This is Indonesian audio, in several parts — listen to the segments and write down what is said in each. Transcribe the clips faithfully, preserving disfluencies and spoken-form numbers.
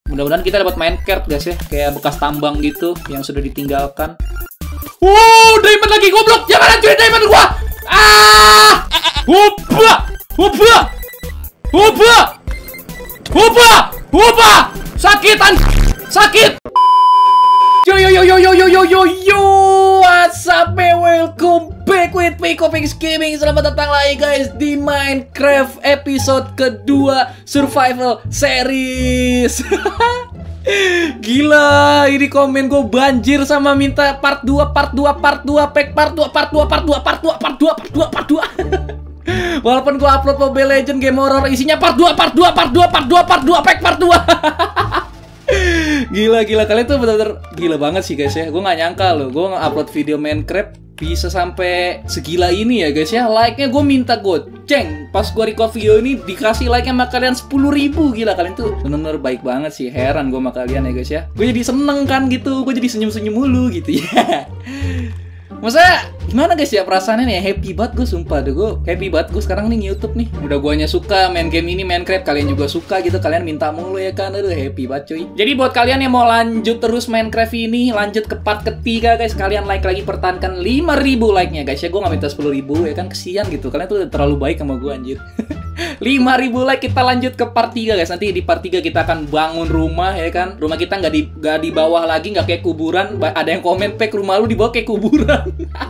Mudah-mudahan kita dapat minecart guys ya, kayak bekas tambang gitu yang sudah ditinggalkan. Wow, diamond lagi goblok. Jangan hancurin diamond gua. Ah! Hopa! Hopa! Hopa! Hopa! Hopa! Sakitan! Sakit! Yo yo yo yo yo yo yo yo yo. What's up, man? Welcome back with me, Kopix Gaming. Selamat datang lagi guys di Minecraft episode kedua Survival Series. Gila, ini komen gue banjir sama minta part dua, part dua, part dua, pack part dua, part dua, part dua, part dua, part dua, part dua, part dua. Walaupun gue upload Mobile Legends game horror isinya part dua, part dua, part dua, part dua, part dua, pack part dua. Gila, gila, kalian tuh bener-bener gila banget sih guys ya. Gue gak nyangka loh, gue nge-upload video Minecraft bisa sampai segila ini ya guys ya. Like-nya gue minta goceng. Pas gue record video ini dikasih like-nya sama kalian sepuluh ribu. Gila, kalian tuh bener-bener baik banget sih. Heran gue sama kalian ya guys ya. Gue jadi seneng kan gitu, gue jadi senyum-senyum mulu gitu ya. Maksudnya gimana guys ya perasaannya nih, happy banget gue sumpah deh, gue happy banget gue sekarang nih nge-youtube nih. Udah guanya suka main game ini, Minecraft, kalian juga suka gitu, kalian minta mulu ya kan, aduh happy banget cuy. Jadi buat kalian yang mau lanjut terus Minecraft ini, lanjut ke part ketiga guys, kalian like lagi, pertahankan lima ribu like-nya guys ya. Gue gak minta sepuluh ribu ya kan, kesian gitu, kalian tuh terlalu baik sama gue anjir. lima ribu like, kita lanjut ke part tiga guys. Nanti di part tiga kita akan bangun rumah ya kan. Rumah kita nggak di nggak di bawah lagi, nggak kayak kuburan. Ada yang komen, "Pek, rumah lu di bawah kayak kuburan."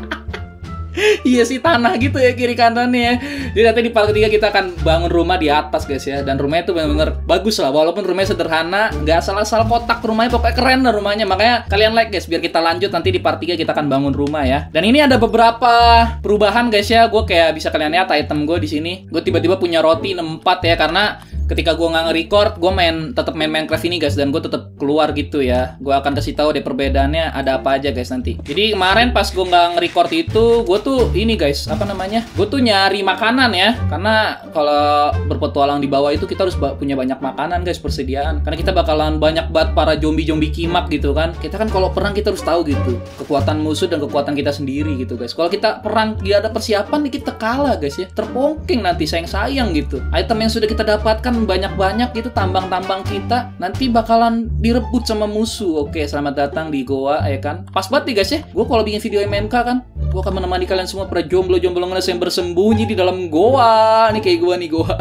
Iya sih, tanah gitu ya kiri kanannya ya. Jadi nanti di part ketiga kita akan bangun rumah di atas guys ya. Dan rumahnya itu benar-benar bagus lah. Walaupun rumahnya sederhana, nggak salah-salah kotak rumahnya, pokoknya keren lah rumahnya. Makanya kalian like guys, biar kita lanjut nanti di part tiga kita akan bangun rumah ya. Dan ini ada beberapa perubahan guys ya. Gue kayak bisa kalian lihat item gue di sini. Gue tiba-tiba punya roti empat ya, karena ketika gue nggak nge-record, gue main tetap main Minecraft ini guys, dan gue tetap keluar gitu ya. Gue akan kasih tahu deh perbedaannya ada apa aja guys nanti. Jadi kemarin pas gue nggak nge-record itu, gue tuh ini guys, apa namanya? Gue tuh nyari makanan ya, karena kalau berpetualang di bawah itu kita harus punya banyak makanan guys, persediaan. Karena kita bakalan banyak banget para zombie-zombie kimak gitu kan. Kita kan kalau perang kita harus tahu gitu kekuatan musuh dan kekuatan kita sendiri gitu guys. Kalau kita perang gak ada persiapan nih, kita kalah guys ya. Terpongking nanti, sayang-sayang gitu. Item yang sudah kita dapatkan banyak-banyak gitu, tambang-tambang kita nanti bakalan direbut sama musuh. Oke, selamat datang di Goa ya kan. Pas banget nih guys ya, gue kalau bikin video M M K kan, gue akan menemani kalian semua para jomblo-jomblo ngeles yang bersembunyi di dalam goa. Nih kayak gue nih, goa.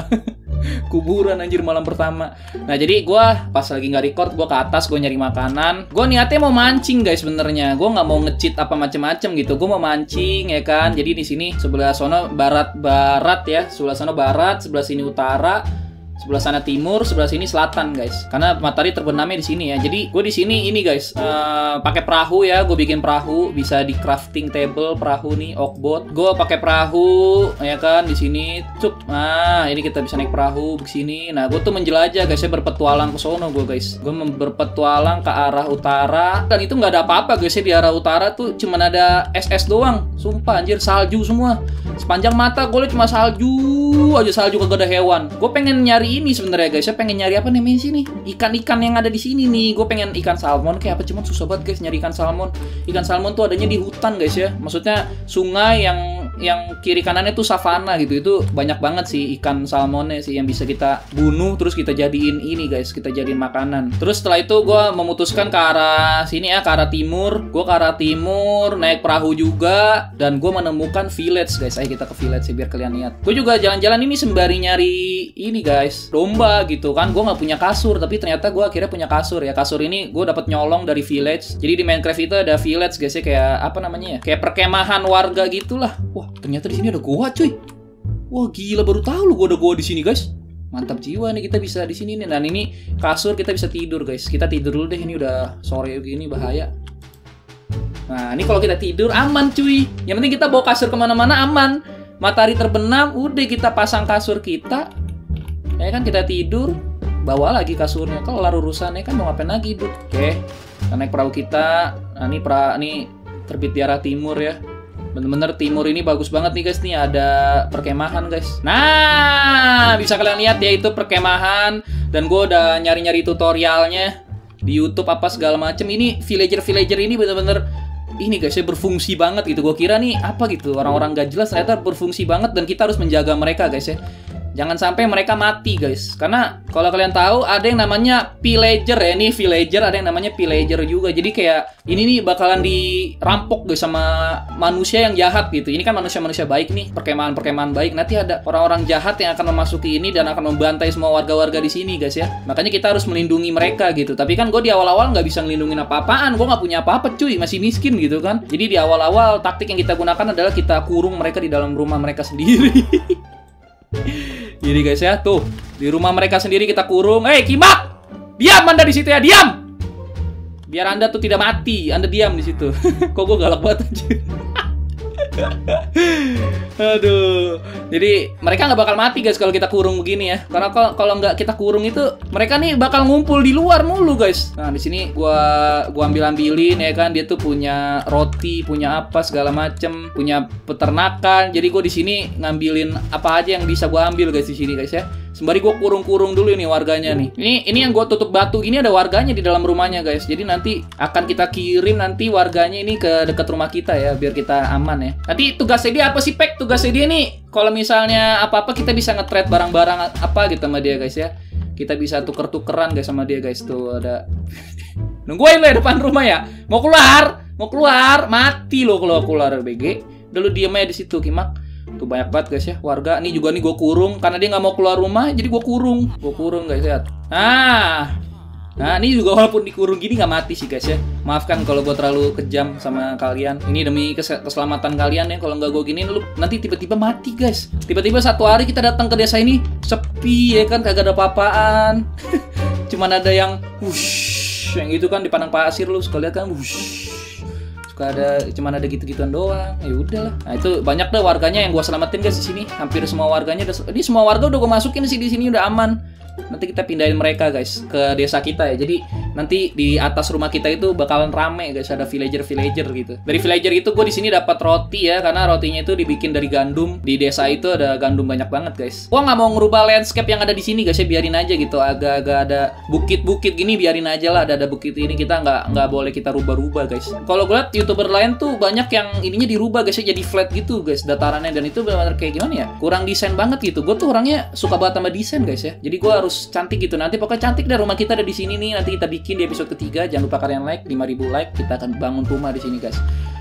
Kuburan anjir malam pertama. Nah jadi gue pas lagi nggak record, gue ke atas, gue nyari makanan. Gue niatnya mau mancing guys sebenarnya. Gue nggak mau nge-cheat apa macem-macem gitu. Gue mau mancing ya kan. Jadi di sini sebelah sono barat barat ya, sebelah sono barat, sebelah sini utara, sebelah sana timur, sebelah sini selatan guys. Karena matahari terbenamnya di sini ya. Jadi gue di sini ini guys, uh, pakai perahu ya. Gue bikin perahu, bisa di crafting table perahu nih, oakboat. Gue pakai perahu ya kan di sini. Cup. Nah ini kita bisa naik perahu ke sini. Nah gue tuh menjelajah guys ya, berpetualang ke sono gue guys. Gue berpetualang ke arah utara. Dan itu nggak ada apa-apa guys ya, di arah utara tuh cuman ada es-es doang. Sumpah anjir, salju semua. Sepanjang mata gue liat cuma salju aja, salju, kagak ada hewan. Gue pengen nyari ini sebenarnya guys, saya pengen nyari apa namanya sini, ikan-ikan yang ada di sini nih. Gue pengen ikan salmon kayak apa, cuman susah banget guys nyari ikan salmon. Ikan salmon tuh adanya di hutan guys ya, maksudnya sungai yang yang kiri kanannya tuh savana gitu. Itu banyak banget sih ikan salmonnya sih yang bisa kita bunuh terus kita jadiin ini guys, kita jadiin makanan. Terus setelah itu gue memutuskan ke arah sini ya, ke arah timur. Gue ke arah timur naik perahu juga, dan gue menemukan village guys. Ayo kita ke village sih biar kalian lihat. Gue juga jalan-jalan ini sembari nyari ini guys, domba gitu kan. Gue nggak punya kasur, tapi ternyata gue akhirnya punya kasur ya. Kasur ini gue dapat nyolong dari village. Jadi di Minecraft itu ada village guys ya, kayak apa namanya ya, kayak perkemahan warga gitulah. Wah ternyata di sini ada goa cuy. Wah gila, baru tahu lu gue ada goa di sini guys. Mantap jiwa nih, kita bisa di sini nih. Dan ini kasur, kita bisa tidur guys. Kita tidur dulu deh, ini udah sore begini bahaya. Nah ini kalau kita tidur aman cuy. Yang penting kita bawa kasur kemana-mana aman. Matahari terbenam, udah kita pasang kasur kita. Ya kan, kita tidur, bawa lagi kasurnya. Kelar urusannya kan, mau ngapain lagi hidup. Oke, kita naik perahu kita. Nah ini pra, ini terbit di arah timur ya. Bener-bener timur ini bagus banget nih guys. Nih ada perkemahan guys. Nah bisa kalian lihat ya, itu perkemahan. Dan gue udah nyari-nyari tutorialnya di YouTube apa segala macem. Ini villager-villager ini bener-bener ini guys ya, berfungsi banget gitu. Gue kira nih apa gitu, orang-orang gak jelas, ternyata berfungsi banget. Dan kita harus menjaga mereka guys ya. Jangan sampai mereka mati guys. Karena kalau kalian tahu ada yang namanya pillager ya. Ini villager, ada yang namanya pillager juga. Jadi kayak ini nih bakalan dirampok guys sama manusia yang jahat gitu. Ini kan manusia-manusia baik nih, perkemahan-perkemahan baik. Nanti ada orang-orang jahat yang akan memasuki ini dan akan membantai semua warga-warga di sini guys ya. Makanya kita harus melindungi mereka gitu. Tapi kan gue di awal-awal nggak bisa ngelindungin apa-apaan. Gue nggak punya apa-apa cuy, masih miskin gitu kan. Jadi di awal-awal taktik yang kita gunakan adalah kita kurung mereka di dalam rumah mereka sendiri. Jadi guys ya, tuh di rumah mereka sendiri kita kurung. Hei Kimak, diam Anda di situ ya, diam. Biar Anda tuh tidak mati, Anda diam di situ. Kok gue galak banget anjir. Aduh. Jadi mereka nggak bakal mati guys kalau kita kurung begini ya. Karena kalau kalau nggak kita kurung itu mereka nih bakal ngumpul di luar mulu guys. Nah di sini gua gua ambil ambilin ya kan, dia tuh punya roti, punya apa segala macem, punya peternakan. Jadi gua di sini ngambilin apa aja yang bisa gua ambil guys di sini guys ya. Sembari gue kurung-kurung dulu nih warganya nih. Ini ini yang gue tutup batu ini ada warganya di dalam rumahnya guys. Jadi nanti akan kita kirim nanti warganya ini ke dekat rumah kita ya, biar kita aman ya. Nanti tugasnya dia apa sih Pek? Tugasnya dia nih kalau misalnya apa-apa kita bisa nge-trade barang-barang apa gitu sama dia guys ya. Kita bisa tuker-tukeran guys sama dia guys. Tuh ada. Nungguin lo ya depan rumah ya. Mau keluar, mau keluar, mati lo kalau keluar B G. Udah lu diem aja di situ Kimak. Tuh banyak banget guys ya warga. Ini juga nih gue kurung karena dia nggak mau keluar rumah, jadi gue kurung, gue kurung guys ya. Nah, nah ini juga walaupun dikurung gini nggak mati sih guys ya. Maafkan kalau gue terlalu kejam sama kalian. Ini demi kes keselamatan kalian ya. Kalau nggak gue giniin lu nanti tiba-tiba mati guys. Tiba-tiba satu hari kita datang ke desa ini sepi ya kan, kagak ada apa-apaan. Cuman ada yang wush, yang itu kan di padang pasir lu sekali lihat kan wush. Suka ada cuman ada gitu-gituan doang. Ya udahlah. Nah, itu banyak deh warganya yang gua selamatin guys di sini. Hampir semua warganya udah, ini semua warga udah gua masukin sih di sini, udah aman. Nanti kita pindahin mereka guys ke desa kita ya. Jadi nanti di atas rumah kita itu bakalan rame guys, ada villager-villager gitu. Dari villager itu gue di sini dapat roti ya, karena rotinya itu dibikin dari gandum. Di desa itu ada gandum banyak banget guys. Gua nggak mau ngerubah landscape yang ada di sini guys ya, biarin aja gitu. Agak-agak ada bukit-bukit gini, biarin aja lah. Ada ada bukit ini, kita nggak nggak boleh kita rubah-rubah guys. Kalau gue liat youtuber lain tuh banyak yang ininya dirubah guys ya, jadi flat gitu guys datarannya, dan itu benar-benar kayak gimana ya, kurang desain banget gitu. Gue tuh orangnya suka banget sama desain guys ya. Jadi gue harus cantik gitu. Nanti pokoknya cantik deh rumah kita ada di sini nih. Nanti kita bikin di episode ketiga. Jangan lupa kalian like, lima ribu like, kita akan bangun rumah di sini guys.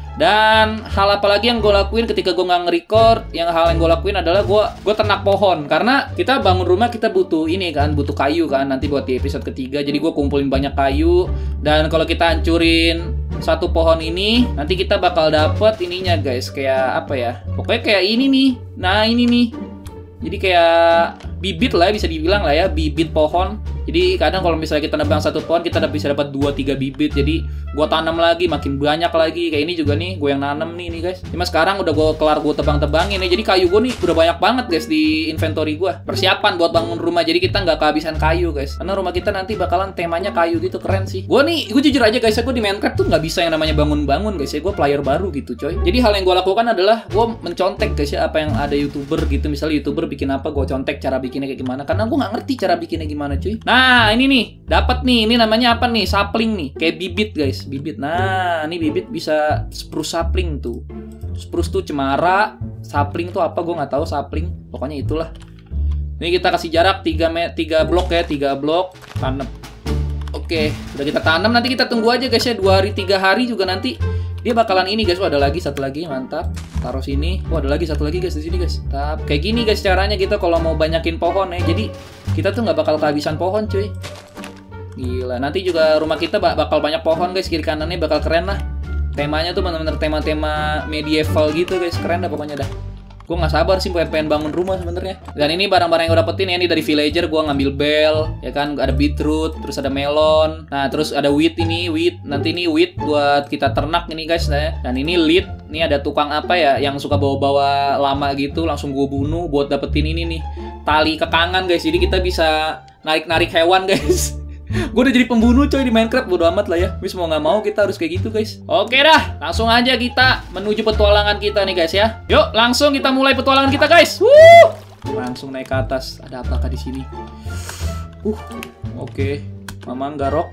Dan hal apa lagi yang gue lakuin ketika gue nggak nge-record, yang hal yang gue lakuin adalah gue gue ternak pohon. Karena kita bangun rumah kita butuh ini kan, butuh kayu kan nanti buat di episode ketiga. Jadi gue kumpulin banyak kayu. Dan kalau kita hancurin satu pohon ini, nanti kita bakal dapet ininya guys, kayak apa ya, pokoknya kayak ini nih. Nah ini nih, jadi kayak bibit lah ya, bisa dibilang lah ya, bibit pohon. Jadi kadang kalau misalnya kita nebang satu pohon, kita bisa dapat dua tiga bibit. Jadi gue tanam lagi, makin banyak lagi. Kayak ini juga nih, gue yang nanam nih nih guys. Cuma sekarang udah gue kelar gue tebang-tebangin ya. Jadi kayu gue nih udah banyak banget guys di inventory gue. Persiapan buat bangun rumah, jadi kita nggak kehabisan kayu guys. Karena rumah kita nanti bakalan temanya kayu gitu, keren sih. Gue nih, gue jujur aja guys, gue di Minecraft tuh nggak bisa yang namanya bangun-bangun guys ya. Gue player baru gitu coy. Jadi hal yang gue lakukan adalah gue mencontek guys ya, apa yang ada youtuber gitu. Misalnya youtuber bikin apa, gue contek cara bikinnya kayak gimana. Karena gue nggak ngerti cara bikinnya gimana cuy. Nah ini nih, dapat nih, ini namanya apa nih, sapling nih, kayak bibit guys, bibit. Nah ini bibit bisa spruce sapling tuh. Spruce tuh cemara, sapling tuh apa gue nggak tahu, sapling pokoknya itulah. Ini kita kasih jarak tiga blok ya, tiga blok, tanam. Oke, udah kita tanam, nanti kita tunggu aja guys ya, dua hari tiga hari juga nanti dia bakalan ini guys. Oh, ada lagi satu lagi, mantap. Taruh sini. Oh, ada lagi satu lagi guys di sini guys. Tap. Kayak gini guys caranya kita kalau mau banyakin pohon ya. Jadi kita tuh nggak bakal kehabisan pohon cuy. Gila. Nanti juga rumah kita bakal banyak pohon guys, kiri kanannya bakal keren lah. Temanya tuh bener-bener tema-tema medieval gitu guys. Keren dah pokoknya dah. Gue nggak sabar sih buat pengen bangun rumah sebenarnya. Dan ini barang-barang yang gue dapetin ya, ini dari villager. Gue ngambil bell, ya kan, ada beetroot, terus ada melon. Nah, terus ada wheat ini, wheat. Nanti ini wheat buat kita ternak ini guys ya. Dan ini lead, ini ada tukang apa ya, yang suka bawa-bawa lama gitu, langsung gue bunuh buat dapetin ini nih, tali kekangan guys. Jadi kita bisa narik-narik hewan guys. Gue udah jadi pembunuh coy di Minecraft, bodo amat lah ya. Wis mau nggak mau kita harus kayak gitu guys. Oke dah, langsung aja kita menuju petualangan kita nih guys ya. Yuk, langsung kita mulai petualangan kita guys. Wuh, langsung naik ke atas. Ada apakah di sini? Uh, oke. Okay. Mama Garok.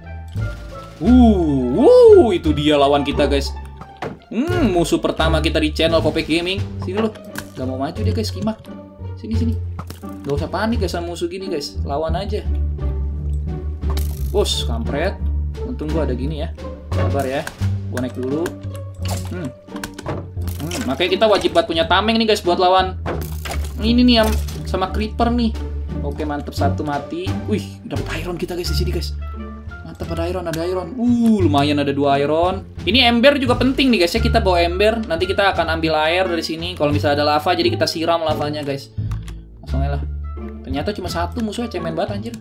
Uh, wuh, itu dia lawan kita guys. Hmm, musuh pertama kita di channel Kopek Gaming. Sini lo. Gak mau maju dia guys, Kimak. Sini sini. Gak usah panik guys sama musuh gini guys, lawan aja. Bos, kampret. Untung gua ada gini ya. Sabar ya, gua naik dulu. Hmm. Hmm, makanya kita wajib buat punya tameng nih guys buat lawan. Ini nih yang sama creeper nih. Oke, mantep, satu mati. Wih, dapat iron kita guys di sini guys. Mantap, ada iron, ada iron. Uh, lumayan ada dua iron. Ini ember juga penting nih guys ya, kita bawa ember. Nanti kita akan ambil air dari sini. Kalau misalnya ada lava, jadi kita siram lavanya guys. Langsung aja lah. Ternyata cuma satu musuhnya, cemen banget anjir.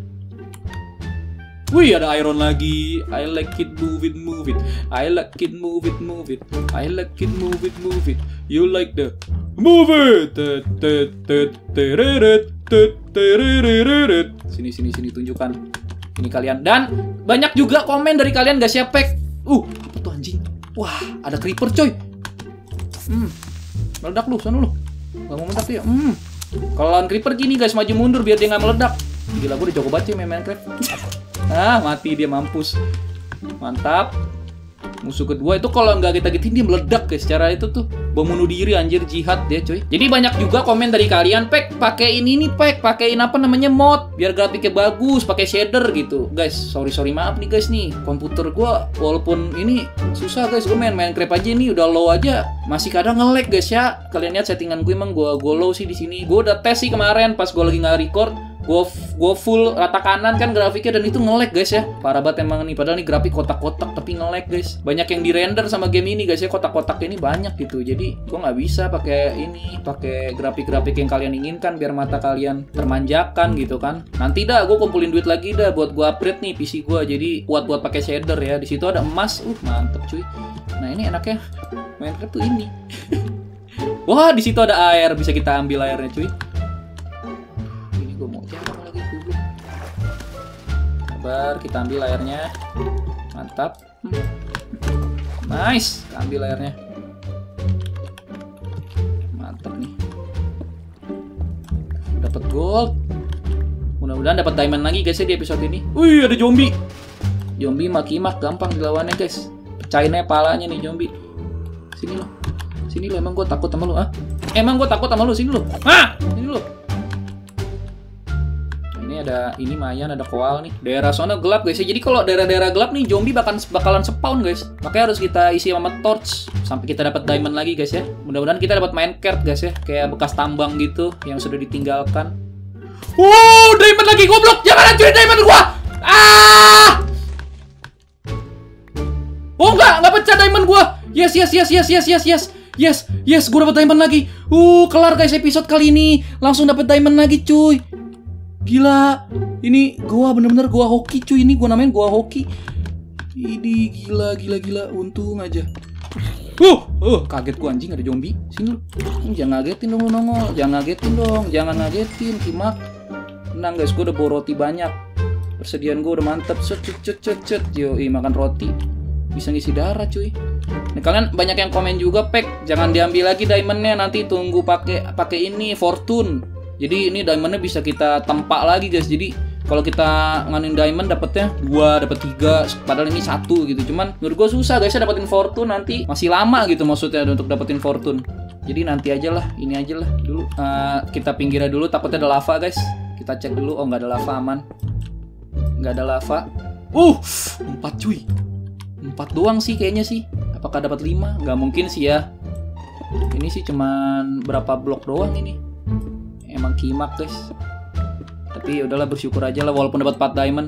Wih, ada iron lagi. I like it, move it, move it. I like it, move it, move it. I like it, move it, move it. You like the move it. Sini, sini, sini, tunjukkan. Ini kalian. Dan banyak juga komen dari kalian guys ya, Pek. Uh, apa tuh anjing? Wah, ada creeper coy. Hmm, meledak lu, sana lu. Gak mau meledak dia. Hmm. Kalau lawan creeper gini guys, maju mundur biar dia nggak meledak. Gila, gue udah jago banget ya main Minecraft. Ah, mati dia, mampus. Mantap. Musuh kedua itu kalau nggak kita gituin dia meledak guys. Cara itu tuh bom bunuh diri anjir, jihad dia coy. Jadi banyak juga komen dari kalian, Pek, pakein ini Pek, pakein apa namanya mod biar grafiknya bagus, pakai shader gitu. Guys, sorry sorry maaf nih guys nih. Komputer gua walaupun ini susah guys, gua main Minecraft aja nih udah low aja masih kadang nge-lag guys ya. Kalian lihat settingan gue emang gua gua low sih di sini. Gua udah tes sih kemarin pas gua lagi nggak record. Gue gue full rata kanan kan grafiknya dan itu nge-lag guys ya. Parah banget emang nih. Padahal nih grafik kotak-kotak tapi nge-lag guys. Banyak yang di-render sama game ini guys ya, kotak-kotak ini banyak gitu. Jadi gue nggak bisa pakai ini, pakai grafik-grafik yang kalian inginkan biar mata kalian termanjakan gitu kan. Nanti dah gue kumpulin duit lagi dah buat gue upgrade nih P C gue. Jadi buat buat pakai shader ya. Di situ ada emas. Uh, mantep cuy. Nah, ini enaknya Minecraft tuh ini. Wah, di situ ada air, bisa kita ambil airnya cuy. Sabar, kita ambil airnya. Mantap. Nice, kita ambil airnya. Mantap nih. Dapat gold. Mudah-mudahan dapat diamond lagi guys ya di episode ini. Wih, ada zombie. Zombie makimak gampang dilawannya guys. Pecahin aja palanya nih zombie. Sini lo. Sini lo, emang gue takut sama lo, ah? Emang gue takut sama lo, sini lo. Ah, sini lo. Ada ini mayan, ada koal nih. Daerah sana gelap guys ya. Jadi kalau daerah-daerah gelap nih zombie bakalan bakalan spawn guys. Makanya harus kita isi sama torch sampai kita dapat diamond lagi guys ya. Mudah-mudahan kita dapat minecart guys ya, kayak bekas tambang gitu yang sudah ditinggalkan. Wow, diamond lagi, goblok. Jangan hancurin diamond gua. Ah! Oh enggak, enggak pecah diamond gua. Yes, yes, yes, yes, yes, yes, yes. Yes, yes, gua dapat diamond lagi. Uh, kelar guys episode kali ini. Langsung dapat diamond lagi cuy. Gila, ini gua bener-bener gua hoki cuy, ini gua namain gua hoki. Ini gila, gila, gila, untung aja. Uh, uh, kaget gua anjing ada zombie. Sini lu. Jangan ngagetin dong lu nongol, jangan ngagetin dong, jangan ngagetin, kimak. Tenang guys, gua udah bawa roti banyak. Persediaan gua udah mantep. Cet cet cet cet cet. Yoi, makan roti. Bisa ngisi darah cuy. Nih, kalian banyak yang komen juga, Pek, jangan diambil lagi diamondnya, nanti tunggu pakai pakai ini fortune. Jadi ini diamondnya bisa kita tempak lagi guys. Jadi kalau kita nganin diamond dapatnya dua, dapat tiga, padahal ini satu gitu. Cuman menurut gue susah guys ya dapetin fortune, nanti masih lama gitu maksudnya untuk dapetin fortune. Jadi nanti aja lah, ini aja lah dulu. Uh, kita pinggirnya dulu, takutnya ada lava guys. Kita cek dulu. Oh, nggak ada lava, aman. Nggak ada lava. Uh, empat cuy. Empat doang sih kayaknya sih. Apakah dapat lima? Nggak mungkin sih ya. Ini sih cuman berapa blok doang ini. Emang kimak guys. Tapi udahlah, bersyukur aja lah walaupun dapat empat diamond.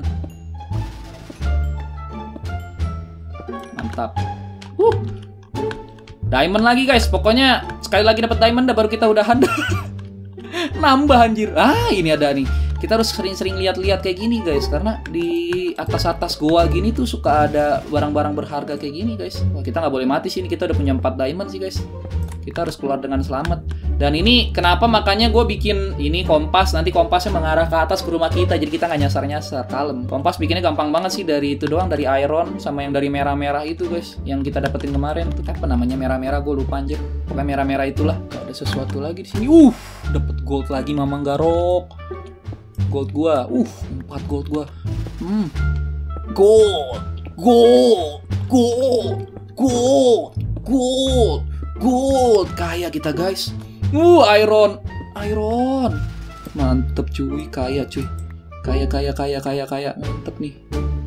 Mantap. Uh. Diamond lagi guys. Pokoknya sekali lagi dapat diamond dah baru kita udahan. Nambah anjir. Ah, ini ada nih. Kita harus sering-sering lihat-lihat kayak gini guys, karena di atas-atas goa gini tuh suka ada barang-barang berharga kayak gini guys. Wah, kita nggak boleh mati sih, ini kita udah punya empat diamond sih guys. Kita harus keluar dengan selamat. Dan ini kenapa makanya gue bikin ini kompas. Nanti kompasnya mengarah ke atas ke rumah kita, jadi kita nggak nyasar-nyasar, kalem. Kompas bikinnya gampang banget sih, dari itu doang, dari iron sama yang dari merah-merah itu guys, yang kita dapetin kemarin tuh. Apa namanya merah-merah, gue lupa anjir. Pokoknya merah-merah itulah. Gak ada sesuatu lagi di sini. Uh, dapet gold lagi mamang garok. Gold gua, uh, empat gold gua. Hmm. Gold, gold, gold, gold, gold, gold. Kaya kita guys. Uh, iron, iron. Mantep cuy, kaya cuy. Kaya, kaya, kaya, kaya, kaya. Mantep nih.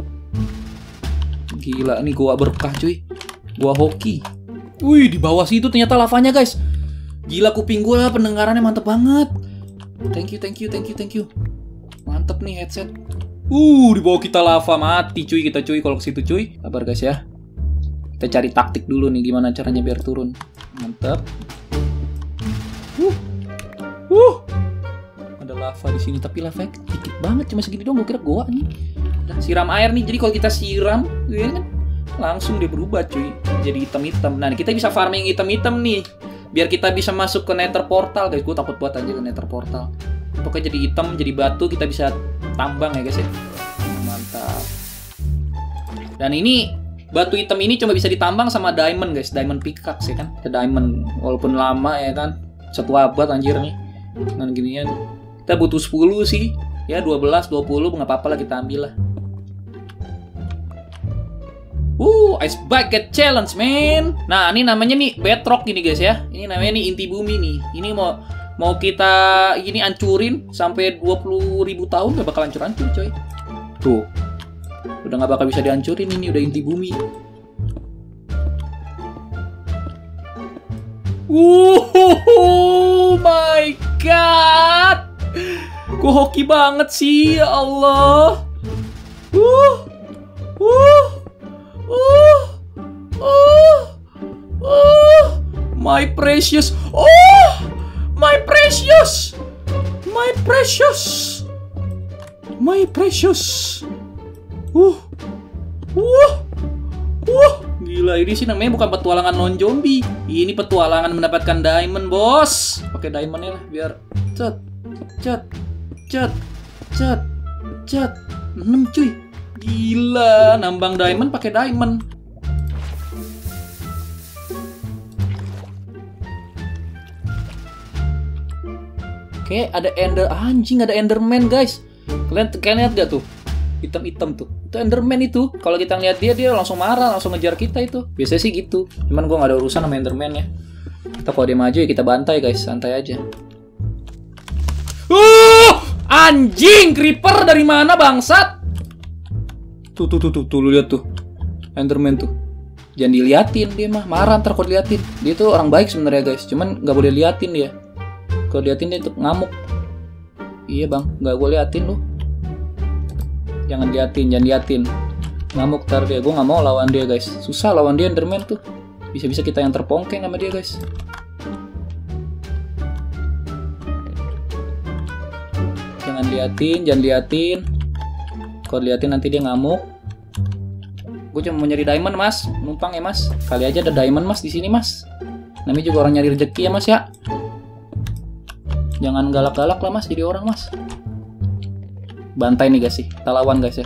Gila, nih gua berkah cuy. Gua hoki. Wih, di bawah situ ternyata lavanya guys. Gila, kuping gua lah, pendengarannya mantep banget. Thank you, thank you, thank you, thank you. Mantep nih headset. Uh, di bawah kita lava, mati cuy kita cuy kalau ke situ cuy. Sabar guys ya. Kita cari taktik dulu nih gimana caranya biar turun. Mantap. Uh. Uh. Ada lava di sini tapi lava dikit banget, cuma segini doang. Gue kira goa nih. Nah, siram air nih. Jadi kalau kita siram, ya kan, langsung dia berubah cuy. Jadi hitam-hitam. Nah, kita bisa farming hitam-hitam nih. Biar kita bisa masuk ke nether portal guys. Gue takut buat aja ke nether portal. Pokoknya jadi hitam, jadi batu, kita bisa tambang ya guys ya. Mantap. Dan ini batu hitam ini cuma bisa ditambang sama diamond guys, diamond pickaxe ya kan. Ke diamond walaupun lama ya kan. Satu abad anjir nih. Dengan ginian. Kita butuh sepuluh sih. Ya dua belas, dua puluh enggak apa-apa lah kita ambil lah. Uh, Ice Bucket Challenge man. Nah, ini namanya nih bedrock gini guys ya. Ini namanya nih inti bumi nih. Ini mau Mau kita ini hancurin sampai dua puluh ribu tahun gak bakal hancur-hancur coy. Tuh. Udah gak bakal bisa dihancurin, ini udah inti bumi. Oh my god. Gue hoki banget sih, ya Allah. Uh. Uh. Uh. Uh. Uh. My precious. Oh. My precious, my precious, my precious. Uh, uh, uh. Gila, ini sih namanya bukan petualangan non zombie. Ini petualangan mendapatkan diamond bos. Pakai diamondnya lah biar cet, cet, cet, cet, cet. enam cuy. Gila, nambang diamond pakai diamond. Oke, ada ender anjing, ada enderman guys. Kalian kalian lihat gak tuh? Hitam-hitam tuh. Itu enderman itu. Kalau kita ngeliat dia, dia langsung marah, langsung ngejar kita itu. Biasanya sih gitu. Cuman gua nggak ada urusan sama enderman ya. Kita kalau dia maju ya kita bantai guys, santai aja. Uh, anjing, creeper dari mana bangsat? Tuh tuh tuh tuh, tuh lu lihat tuh. Enderman tuh. Jangan diliatin dia mah, marah ntar kalau diliatin. Dia tuh orang baik sebenarnya guys, cuman nggak boleh liatin dia. Kalau liatin dia tuh ngamuk. Iya bang, nggak gue liatin lu. Jangan liatin, jangan liatin. Ngamuk ntar dia. Gue nggak mau lawan dia guys. Susah lawan dia enderman tuh. Bisa-bisa kita yang terpongkeng sama dia guys. Jangan liatin, jangan liatin. Kalau liatin nanti dia ngamuk. Gue cuma mau nyari diamond mas, numpang ya mas. Kali aja ada diamond mas di sini mas. Namanya juga orang nyari rezeki ya mas ya. Jangan galak-galak lah mas, jadi orang mas. Bantai nih guys sih, kita lawan guys ya.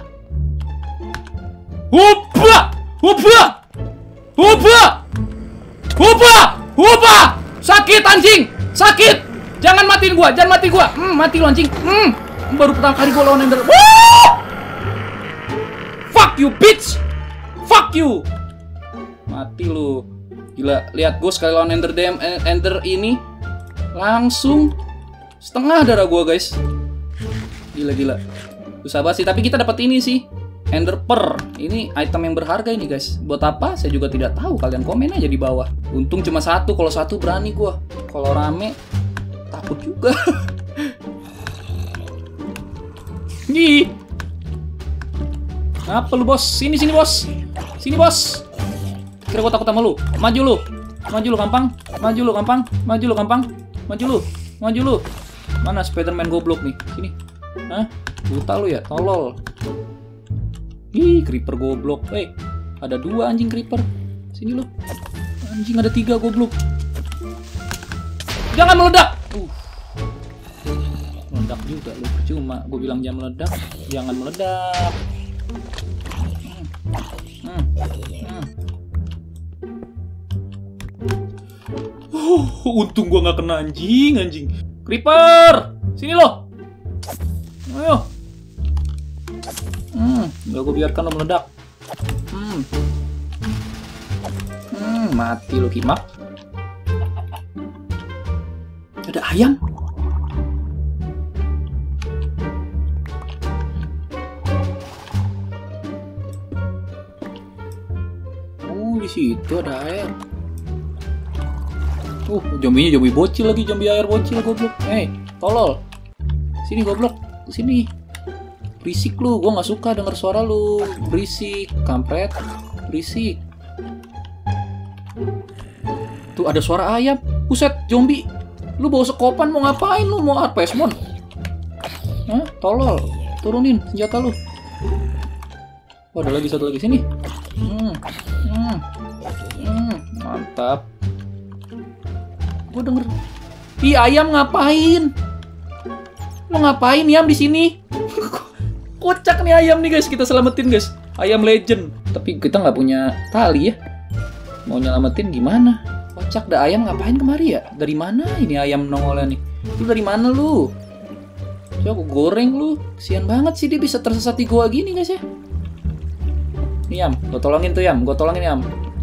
Hupa! Hupa! Hupa! Hupa! Hupa! Sakit anjing! Sakit! Jangan matiin gua, jangan mati gua. Hmm, mati lu anjing. Hmm, baru pertama kali gua lawan ender. Woo! Fuck you bitch! Fuck you! Mati lu. Gila, lihat gua sekali lawan ender dem ender ini langsung setengah darah gua guys. Gila gila. Susah banget sih, tapi kita dapat ini sih. Ender Pearl. Ini item yang berharga ini guys. Buat apa? Saya juga tidak tahu. Kalian komen aja di bawah. Untung cuma satu. Kalau satu berani gua. Kalau rame takut juga. Nih. Apa lu bos? Sini sini bos. Sini bos. Kira gua takut sama lu. Maju lu. Maju lu gampang. Maju lu gampang. Maju lu gampang. Maju lu. Maju lu. Mana Spiderman goblok nih? Sini. Hah? Buta lu ya? Tolol. Ih, creeper goblok. Eh, ada dua anjing creeper. Sini lu. Anjing ada tiga goblok. Jangan meledak. Uh. Meledak juga lu. Cuma gue bilang jangan meledak. Jangan meledak. Hmm. Hmm. Hmm. Uh, untung gua nggak kena anjing, anjing. Creeper, sini lo. Ayo. Hmm, nggak gue biarkan lo meledak. Hmm. Hmm, mati lo Kimak. Ada ayam. di situ ada air. Uh, zombinya zombie bocil lagi, zombie air bocil goblok. Hei, tolol. Sini goblok, sini. Berisik lu, gua nggak suka denger suara lu. Berisik, kampret. Berisik. Tuh ada suara ayam. Buset, zombie. Lu bawa sekopan mau ngapain lu? Mau apa, Esmon? Hah? Tolol. Turunin senjata lu. Oh, ada lagi satu lagi sini. Hmm. Hmm. Hmm. Mantap. Gue denger. Ih, ayam ngapain? Lo ngapain Yam di sini? Kocak nih ayam nih guys, kita selamatin guys. Ayam legend. Tapi kita nggak punya tali ya. Mau nyelamatin gimana? Kocak, dah ayam ngapain kemari ya? Dari mana ini ayam nongolnya nih? Lu dari mana lu? Ya aku goreng lu. Kesian banget sih dia bisa tersesat di gua gini guys ya. Nih Yam, gue tolongin tuh Yam, gue tolongin Yam.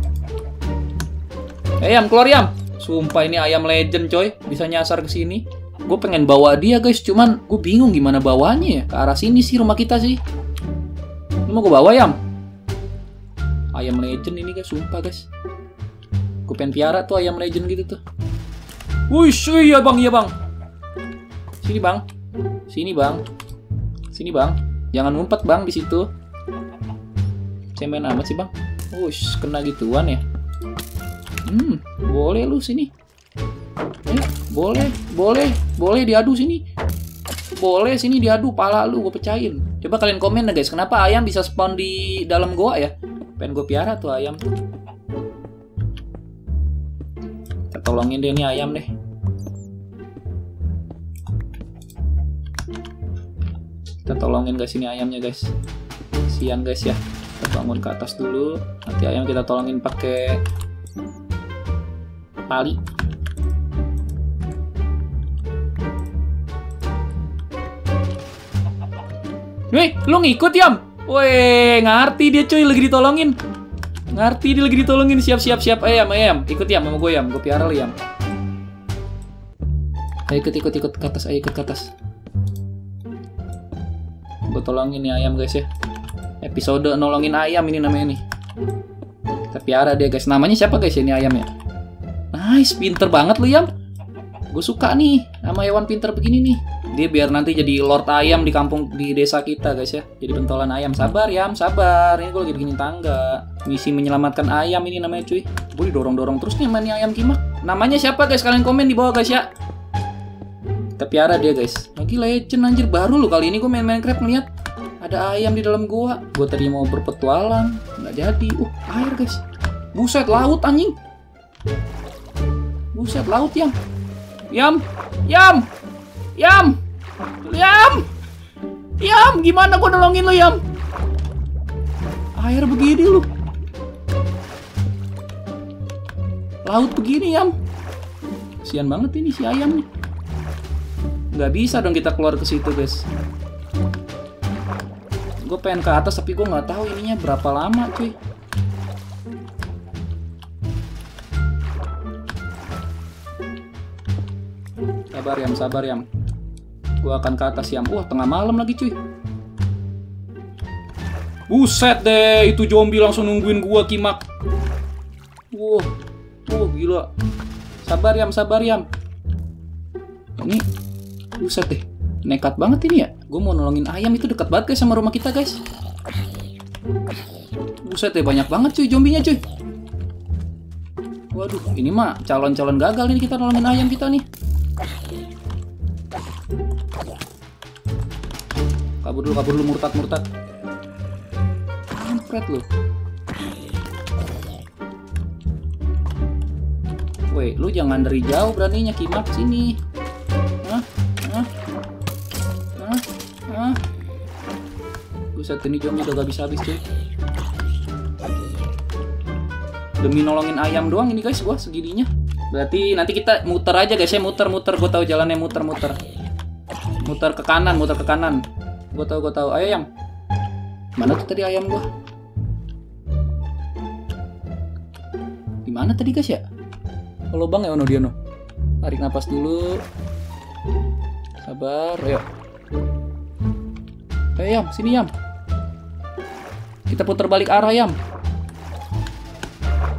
Eh Yam, keluar Yam. Sumpah ini ayam legend coy, bisa nyasar ke sini. Gue pengen bawa dia guys, cuman gue bingung gimana bawanya ya. Ke arah sini sih rumah kita sih. Ini mau gue bawa Yam. Ayam legend ini guys, sumpah guys. Gue pengen piara tuh ayam legend gitu tuh. Wush, iya bang, iya bang. Sini bang, sini bang, sini bang. Jangan ngumpet bang di situ. Cemen amat sih bang. Wush, kena gituan ya. Hmm, boleh lu sini. Eh, boleh, boleh, boleh diadu sini. Boleh sini diadu, pala lu gue pecahin. Coba kalian komen ya guys, kenapa ayam bisa spawn di dalam goa ya? Pengen gue piara tuh ayam tuh. Kita tolongin deh nih ayam deh. Kita tolongin guys ini ayamnya guys. Kasian guys ya. Kita bangun ke atas dulu. Nanti ayam kita tolongin pakai tali. Weh, lu ngikut Yam? Weh, ngerti dia cuy, lagi ditolongin. Ngerti dia lagi ditolongin, siap-siap siap. Ayam, ayam, ikut Yam sama gue Yam, gue piara lu Yam. Ayo ikut, ikut, ikut ke atas, ayo ikut ke atas. Gue tolongin nih ayam guys ya. Episode nolongin ayam ini namanya nih. Kita piara dia guys. Namanya siapa guys ini ayamnya? Nice, pinter banget lu Yam. Gue suka nih sama hewan pinter begini nih. Dia biar nanti jadi lord ayam di kampung, di desa kita guys ya. Jadi pentolan ayam. Sabar Yam, sabar. Ini gue lagi bikin tangga. Misi menyelamatkan ayam ini namanya cuy. Gue didorong-dorong terus nih sama nih ayam kimak. Namanya siapa guys? Kalian komen di bawah guys ya. Kita piara dia guys. Lagi legend anjir, baru lu kali ini gue main Minecraft ngeliat ada ayam di dalam gua. Gue tadi mau berpetualang, nggak jadi. Uh, air guys. Buset, laut anjing. Buset, laut Yam. Yam, Yam, Yam, Yam, Yam. Gimana gua nolongin lu Yam? Air begini lu. Laut begini Yam. Kasian banget ini si ayam nih. Nggak bisa dong kita keluar ke situ guys. Gue pengen ke atas tapi gue nggak tahu ininya berapa lama cuy. Sabar Yam, sabar Yam. Gue akan ke atas Yam. Wah, tengah malam lagi cuy. Buset deh, itu zombie langsung nungguin gue kimak. Wah, wah gila. Sabar Yam, sabar Yam. Ini, buset deh. Nekat banget ini ya. Gue mau nolongin ayam itu dekat banget guys sama rumah kita guys. Buset deh, banyak banget cuy zombinya cuy. Waduh, ini mah calon-calon gagal nih kita nolongin ayam kita nih. Kabur dulu, kabur dulu, murtad, murtad. Kampret lu. Weh, lu jangan dari jauh beraninya kimak sini. Hah? Hah? Hah? Hah? Buset, ini zombie udah gak bisa habis cuy. Demi nolongin ayam doang ini guys, gua segininya. Berarti nanti kita muter aja guys ya, muter-muter. Gue tahu jalannya muter-muter. Muter ke kanan, muter ke kanan. Gue tahu, gue tahu. Ayo Yam. Mana tuh tadi ayam gua? Di mana tadi guys ya? Kalau bang ya ono dia no. Tarik napas dulu. Sabar, ayo. Ayo Yam, sini Yam. Kita putar balik arah Yam.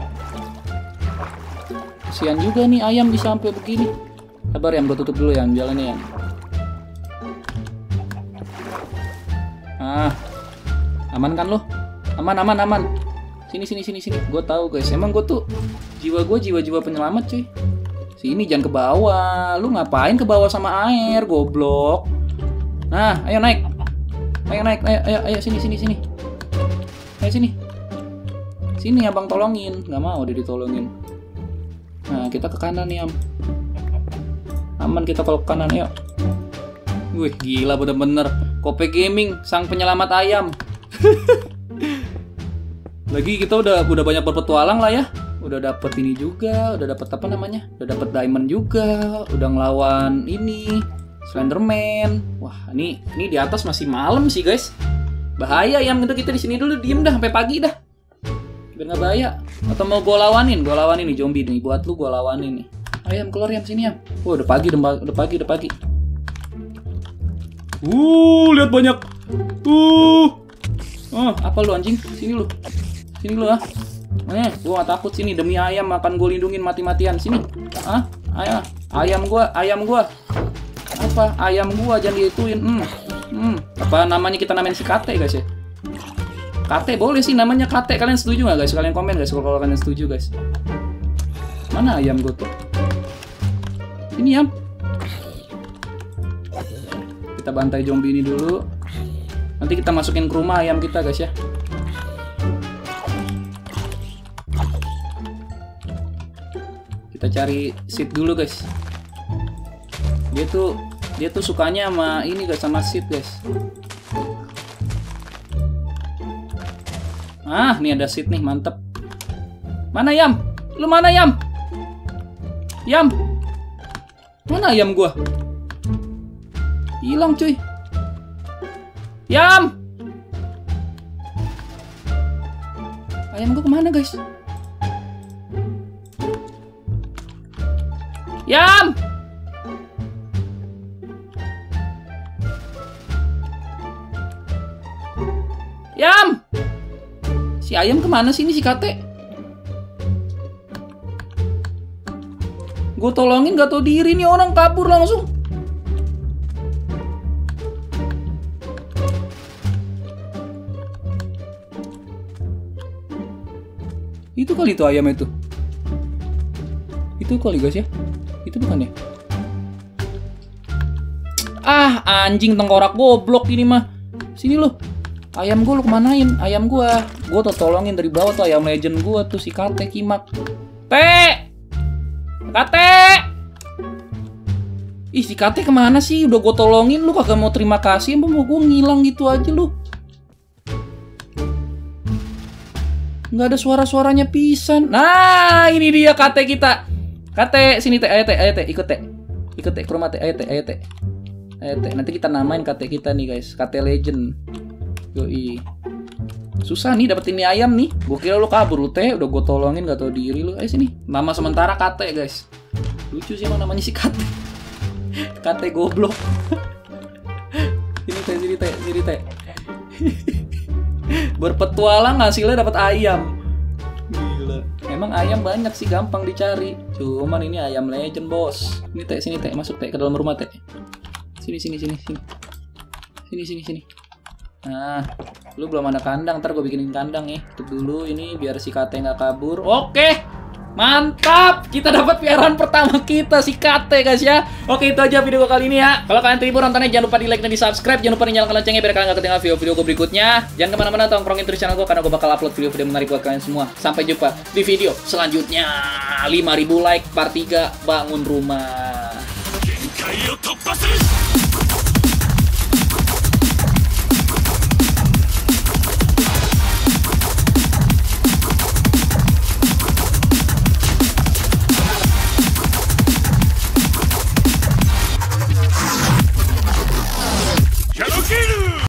Kasian juga nih ayam bisa sampai begini. Sabar ya, gue tutup dulu ya jalannya ya. Ah, aman kan lo? Aman, aman, aman. Sini, sini, sini, sini. Gue tahu guys, emang gue tuh jiwa gue jiwa-jiwa penyelamat cuy. Sini jangan ke bawah. Lu ngapain ke bawah sama air, goblok? Nah, ayo naik. Ayo naik, ayo, ayo, ayo sini, sini, sini. Ayo sini. Sini abang tolongin. Nggak mau dia ditolongin. Nah, kita ke kanan nih, Am. Aman kita kalau ke kanan, ayo. Wih, gila bener-bener. Kope Gaming, sang penyelamat ayam. Lagi kita udah udah banyak berpetualang lah ya. Udah dapet ini juga, udah dapet apa namanya? Udah dapet diamond juga, udah ngelawan ini Slenderman. Wah, ini ini di atas masih malam sih, guys. Bahaya ayam, gitu kita di sini dulu diem dah sampai pagi dah. Biar nggak bahaya. Atau mau gua lawanin, gua lawanin nih zombie nih. Buat lu gua lawanin nih. Ayam keluar ayam sini ya. Oh, udah pagi, udah, udah pagi, udah pagi. Uh, lihat banyak. Uh. Oh, apa lu anjing? Sini lu. Sini lu ah. Eh, gua gak takut sini demi ayam akan gue lindungin mati-matian sini. Ah, ayam, ayam gua, ayam gua. Apa? Ayam gua jangan diituin. Hmm. Hmm. Apa namanya kita namain si Kate guys ya? Kate boleh sih namanya Kate. Kalian setuju nggak guys? Kalian komen guys kalau kalian setuju guys. Mana ayam gua tuh? Ini ayam. Kita bantai zombie ini dulu. Nanti kita masukin ke rumah ayam kita guys ya. Kita cari seed dulu guys. Dia tuh dia tuh sukanya sama ini guys, sama seed guys. Ah, nih ada seed nih, mantep. Mana Yam? Lu mana Yam? Yam. Mana ayam gua? Hilang cuy. Yam. Ayam gua kemana guys? Yam. Yam. Si ayam kemana sih ini si Kate? Gue tolongin gak tau diri nih orang, kabur langsung. Itu kali itu ayam itu. Itu kali guys ya. Itu bukan ya? Ah, anjing tengkorak goblok ini mah. Sini lu. Ayam gue lu kemanain? Ayam gue. Gue tuh tolongin dari bawah tuh ayam legend gue tuh si Kate Kimak. Te! Kate! Ih, si Kate kemana sih? Udah gue tolongin lu kagak mau terima kasih. Apa mau gue ngilang gitu aja lu? Nggak ada suara-suaranya pisan. Nah, ini dia Kate kita. Kate, sini Teh, ayo Teh, ayo Teh, ikut Teh. Ikut Teh ke rumah Teh, ayo Teh, ayo Teh. Ayo Teh, nanti kita namain Kate kita nih guys, Kate Legend. Yoi. Susah nih dapetin mie ayam nih. Gue kira lu kabur lu Teh, udah gue tolongin gak tau diri lu. Ayo sini. Nama sementara Kate guys. Lucu sih emang namanya si Kate. Kate goblok. Sini Teh, sini Teh, sini Teh. Berpetualang hasilnya dapat ayam. Gila. Emang ayam banyak sih, gampang dicari. Cuman ini ayam legend bos. Ini Teh, sini Teh, masuk Teh ke dalam rumah Teh. Sini sini sini sini. Sini sini sini. Nah, lu belum ada kandang, ntar gue bikinin kandang nih. Tutup dulu ini biar si Kate nggak kabur. Oke, mantap. Kita dapat piaraan pertama kita si Kate guys ya. Oke, itu aja video gue kali ini ya. Kalau kalian terhibur nontonnya jangan lupa di like dan di subscribe. Jangan lupa nyalakan loncengnya biar kalian nggak ketinggalan video-video gue berikutnya. Jangan kemana-mana, tongkrongin terus channel gue karena gue bakal upload video-video menarik buat kalian semua. Sampai jumpa di video selanjutnya. lima ribu like part tiga bangun rumah.